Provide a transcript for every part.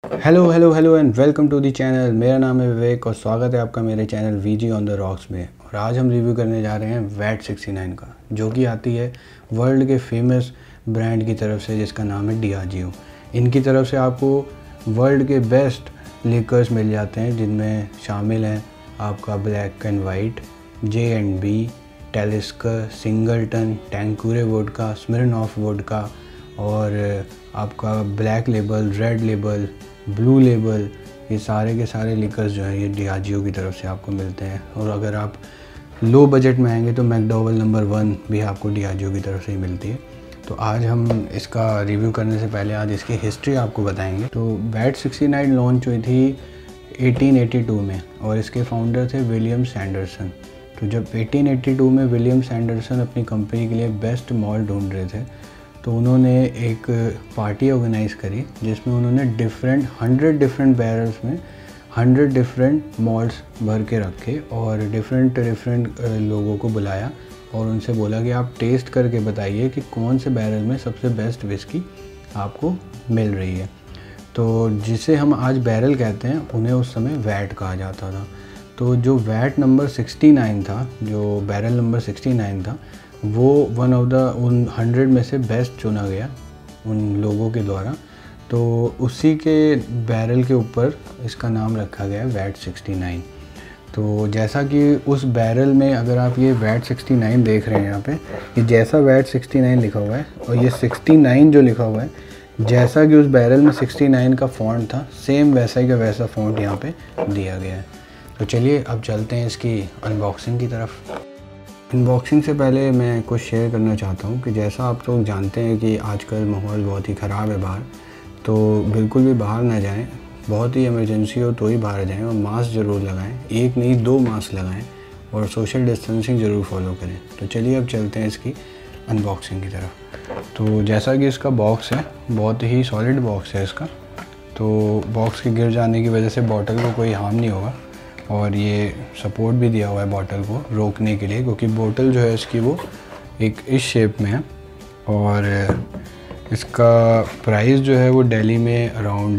Hello hello hello and welcome to the channel. मेरा नाम है विवेक और स्वागत है आपका मेरे channel VG on the rocks में। और आज हम रिव्यू करने जा रहे हैं VAT69 का, जो कि आती है वर्ल्ड के फेमस ब्रांड की तरफ से, जिसका नाम है डियाजियो। इनकी तरफ से आपको वर्ल्ड के बेस्ट लिकर्स मिल जाते हैं, जिनमें शामिल हैं आपका black and white, J&B, Talisker, Singleton, Tanqueray vodka, Smirnoff vodka और आपका black label, red label, blue label. ये सारे के सारे लिकर्स जो हैं ये डियाजियो की तरफ से आपको मिलते हैं। और अगर आप लो बजट में आएंगे तो मैकडॉवेल नंबर 1 भी आपको डियाजियो की तरफ से ही मिलती है। तो आज हम इसका रिव्यू करने से पहले आज इसकी हिस्ट्री आपको बताएंगे। तो VAT69 लॉन्च हुई थी 1882 में और इसके फाउंडर थे विलियम सैंडरसन। तो जब 1882 में विलियम सैंडरसन अपनी कंपनी के लिए बेस्ट मॉल्ट ढूंढ रहे थे, तो उन्होंने एक पार्टी ऑर्गेनाइज़ करी जिसमें उन्होंने 100 डिफरेंट बैरल्स में 100 डिफरेंट मॉल्ट्स भर के रखे और डिफरेंट लोगों को बुलाया और उनसे बोला कि आप टेस्ट करके बताइए कि कौन से बैरल में सबसे बेस्ट विस्की आपको मिल रही है। तो जिसे हम आज बैरल कहते हैं, उन्हें उस समय वैट कहा जाता था। तो जो वैट नंबर 69 था, जो बैरल नंबर 69 था, वो वन ऑफ द उन 100 में से बेस्ट चुना गया उन लोगों के द्वारा। तो उसी के बैरल के ऊपर इसका नाम रखा गया VAT69। तो जैसा कि उस बैरल में अगर आप ये VAT69 देख रहे हैं यहाँ पे, कि जैसा VAT69 लिखा हुआ है और ये 69 जो लिखा हुआ है, जैसा कि उस बैरल में 69 का फ़ॉन्ट था, सेम वैसा ही का वैसा फ़ॉन्ट यहाँ पे दिया गया है। तो चलिए अब चलते हैं इसकी अनबॉक्सिंग की तरफ। अनबॉक्सिंग से पहले मैं कुछ शेयर करना चाहता हूँ कि जैसा आप लोग जानते हैं कि आजकल माहौल बहुत ही ख़राब है बाहर, तो बिल्कुल भी बाहर ना जाएं। बहुत ही इमरजेंसी हो तो ही बाहर जाएं और मास्क ज़रूर लगाएं, एक नहीं 2 मास्क लगाएं और सोशल डिस्टेंसिंग ज़रूर फॉलो करें। तो चलिए अब चलते हैं इसकी अनबॉक्सिंग की तरफ। तो जैसा कि इसका बॉक्स है, बहुत ही सॉलिड बॉक्स है इसका। तो बॉक्स के गिर जाने की वजह से बॉटल को कोई हार्म नहीं होगा और ये सपोर्ट भी दिया हुआ है बॉटल को रोकने के लिए, क्योंकि बोतल जो है इसकी वो एक इस शेप में है। और इसका प्राइस जो है वो दिल्ली में अराउंड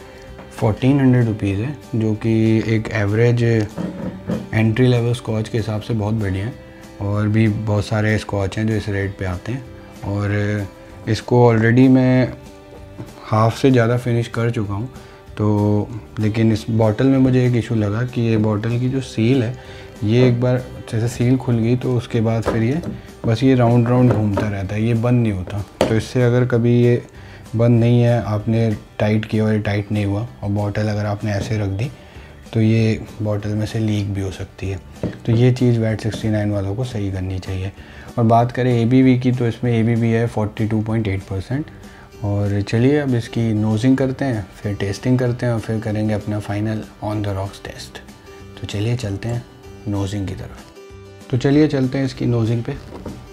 1400 रुपीज़ है, जो कि एक एवरेज एंट्री लेवल स्कॉच के हिसाब से बहुत बढ़िया है। और भी बहुत सारे स्कॉच हैं जो इस रेट पे आते हैं और इसको ऑलरेडी मैं हाफ़ से ज़्यादा फिनिश कर चुका हूँ। तो लेकिन इस बॉटल में मुझे एक इशू लगा कि ये बॉटल की जो सील है, ये एक बार जैसे सील खुल गई तो उसके बाद फिर ये बस ये राउंड राउंड घूमता रहता है, ये बंद नहीं होता। तो इससे अगर कभी ये बंद नहीं है, आपने टाइट किया और ये टाइट नहीं हुआ और बॉटल अगर आपने ऐसे रख दी, तो ये बॉटल में से लीक भी हो सकती है। तो ये चीज़ VAT69 वालों को सही करनी चाहिए। और बात करें ABV की, तो इसमें ABV है 42.8%। और चलिए अब इसकी नोजिंग करते हैं, फिर टेस्टिंग करते हैं और फिर करेंगे अपना final on the rocks test. तो चलिए चलते हैं नोजिंग की तरफ। तो चलिए चलते हैं इसकी नोजिंग पे।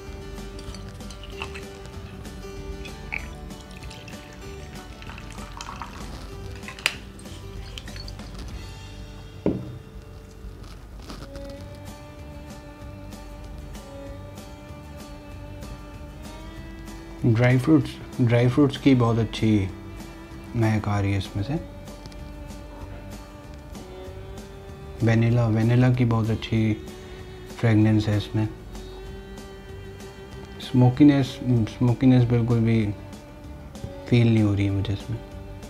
ड्राई फ्रूट्स की बहुत अच्छी महक आ रही है इसमें से। वेनिला की बहुत अच्छी फ्रेगनेंस है इसमें। स्मोकीनेस बिल्कुल भी फील नहीं हो रही है मुझे इसमें।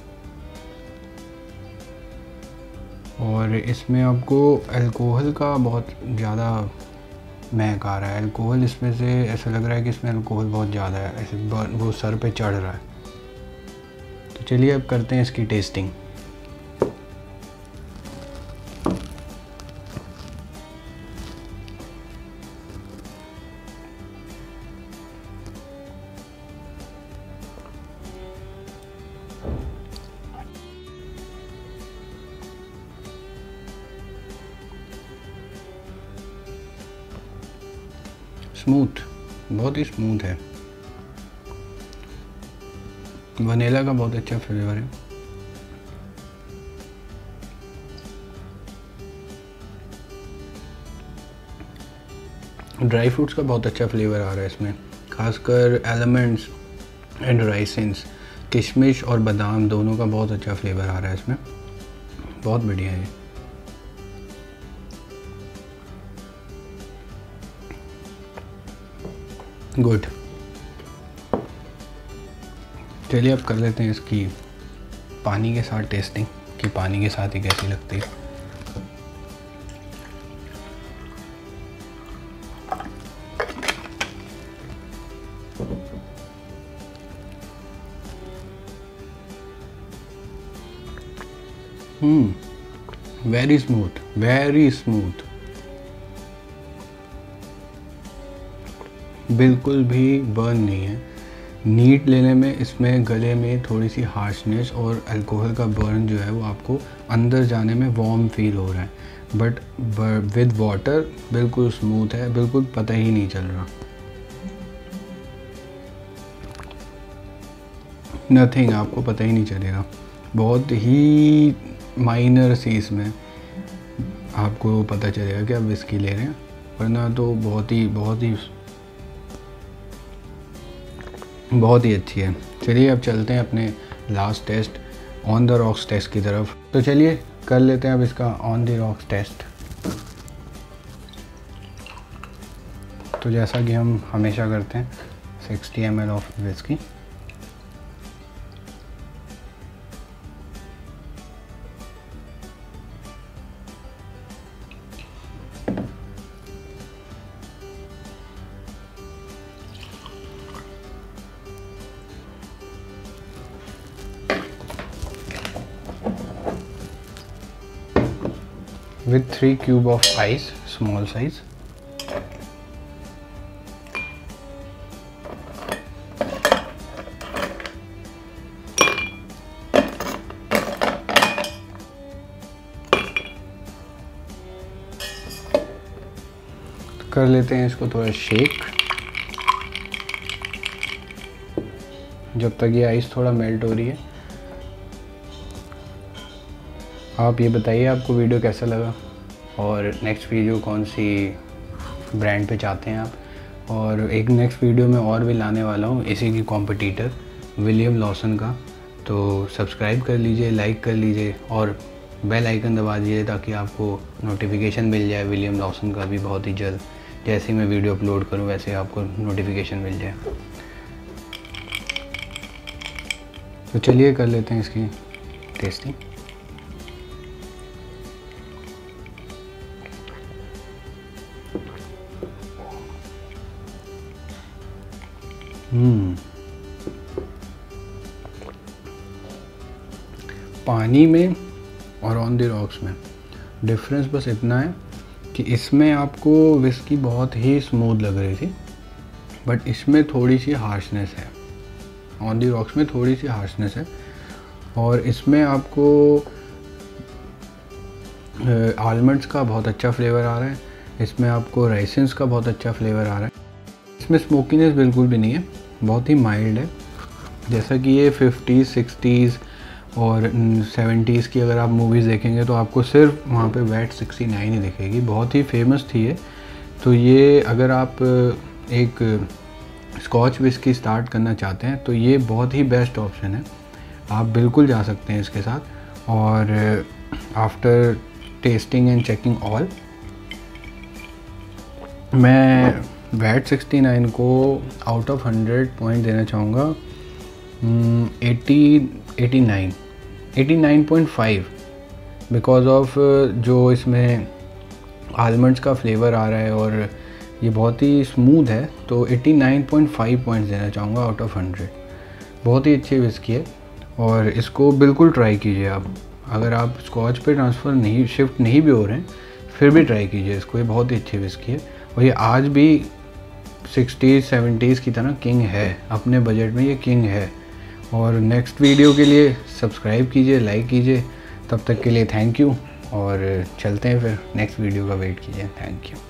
और इसमें आपको अल्कोहल का बहुत ज़्यादा महक आ रहा है। अल्कोहल इसमें से ऐसा लग रहा है कि इसमें अल्कोहल बहुत ज़्यादा है, ऐसे वो सर पे चढ़ रहा है। तो चलिए अब करते हैं इसकी टेस्टिंग। स्मूथ, बहुत ही स्मूथ है। वनीला का बहुत अच्छा फ्लेवर है। ड्राई फ्रूट्स का बहुत अच्छा फ्लेवर आ रहा है इसमें, खासकर एलिमेंट्स एंड राइसिन्स किशमिश और बादाम दोनों का बहुत अच्छा फ्लेवर आ रहा है इसमें, बहुत बढ़िया है। गुड। चलिए अब कर लेते हैं इसकी पानी के साथ टेस्टिंग कि पानी के साथ ही कैसी लगती है। वेरी स्मूथ, वेरी स्मूथ, बिल्कुल भी बर्न नहीं है। नीट लेने में इसमें गले में थोड़ी सी हार्शनेस और अल्कोहल का बर्न जो है वो आपको अंदर जाने में वार्म फील हो रहा है, बट विद वाटर बिल्कुल स्मूथ है, बिल्कुल पता ही नहीं चल रहा। नथिंग, आपको पता ही नहीं चलेगा। बहुत ही माइनर सी इसमें आपको पता चलेगा कि आप विस्की ले रहे हैं, वरना तो बहुत ही अच्छी है। चलिए अब चलते हैं अपने last test on the rocks test की तरफ। तो चलिए कर लेते हैं अब इसका ऑन द रॉक्स टेस्ट। तो जैसा कि हम हमेशा करते हैं 60 ml of whisky. with 3 cube of ice, small size. कर लेते हैं इसको थोड़ा शेक, जब तक ये आइस थोड़ा मेल्ट हो रही है। आप ये बताइए आपको वीडियो कैसा लगा और नेक्स्ट वीडियो कौन सी ब्रांड पे चाहते हैं आप। और एक नेक्स्ट वीडियो में और भी लाने वाला हूँ इसी की कॉम्पिटिटर विलियम लॉसन का। तो सब्सक्राइब कर लीजिए, लाइक कर लीजिए और बेल आइकन दबा दीजिए ताकि आपको नोटिफिकेशन मिल जाए विलियम लॉसन का भी बहुत ही जल्द। जैसे ही मैं वीडियो अपलोड करूँ वैसे आपको नोटिफिकेशन मिल जाए। तो चलिए कर लेते हैं इसकी टेस्टिंग। पानी में और ऑन द रॉक्स में डिफरेंस बस इतना है कि इसमें आपको विस्की बहुत ही स्मूथ लग रही थी, बट इसमें थोड़ी सी हार्शनेस है। ऑन द रॉक्स में थोड़ी सी हार्शनेस है और इसमें आपको आलमंड्स का बहुत अच्छा फ्लेवर आ रहा है, इसमें आपको राइसिन्स का बहुत अच्छा फ्लेवर आ रहा है। इसमें स्मोकीनेस बिल्कुल भी नहीं है, बहुत ही माइल्ड है। जैसा कि ये 50s 60s और 70s की अगर आप मूवीज़ देखेंगे तो आपको सिर्फ वहाँ पे VAT69 ही दिखेगी, बहुत ही फेमस थी ये। तो ये अगर आप एक स्कॉच विस्की स्टार्ट करना चाहते हैं तो ये बहुत ही बेस्ट ऑप्शन है, आप बिल्कुल जा सकते हैं इसके साथ। और after tasting and checking all, मैं VAT69 को आउट ऑफ 100 पॉइंट देना चाहूँगा 89.5 बिकॉज ऑफ जो इसमें आलमंड्स का फ्लेवर आ रहा है और ये बहुत ही स्मूथ है। तो 89.5 पॉइंट्स देना चाहूँगा आउट ऑफ 100। बहुत ही अच्छी विस्की है और इसको बिल्कुल ट्राई कीजिए आप। अगर आप स्कॉच पे शिफ्ट नहीं भी हो रहे हैं फिर भी ट्राई कीजिए इसको, ये बहुत ही अच्छी विस्की है और ये आज भी 60s 70s की तरह किंग है, अपने बजट में ये किंग है। और नेक्स्ट वीडियो के लिए सब्सक्राइब कीजिए, लाइक कीजिए। तब तक के लिए थैंक यू और चलते हैं फिर नेक्स्ट वीडियो का वेट कीजिए। Thank you.